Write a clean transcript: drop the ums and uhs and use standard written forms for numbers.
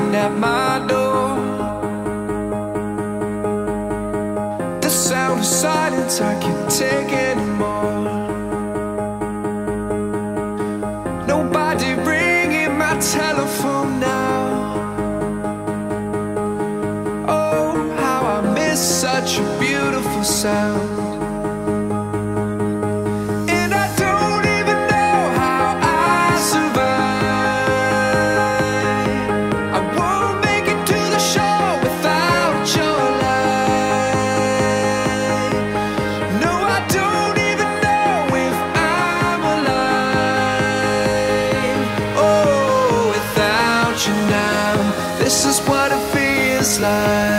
knocking at my door. The sound of silence, I can't take anymore. Nobody ringing my telephone now. Oh, how I miss such a beautiful sound. And I don't even know how I survive. I won't make it to the shore without your light. No, I don't even know if I'm alive. Oh, without you now, this is what it feels like.